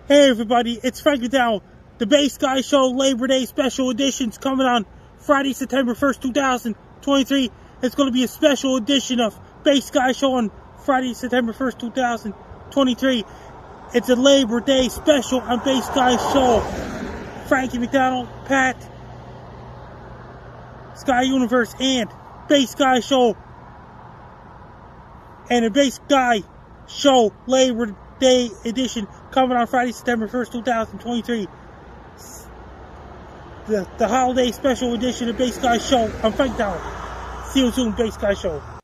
Hey everybody, it's Frankie MacDonald. The Bass Guy Show Labor Day Special Edition's coming on Friday, September 1st, 2023. It's going to be a special edition of Bass Guy Show on Friday, September 1st, 2023. It's a Labor Day special on Bass Guy Show. Frankie MacDonald, Pat, Sky Universe, and Bass Guy Show. And the Bass Guy Show Labor Day edition coming on Friday, September 1st, 2023. The holiday special edition of Bass Guy Show. I'm Frank MacDonald. See you soon, Bass Guy Show.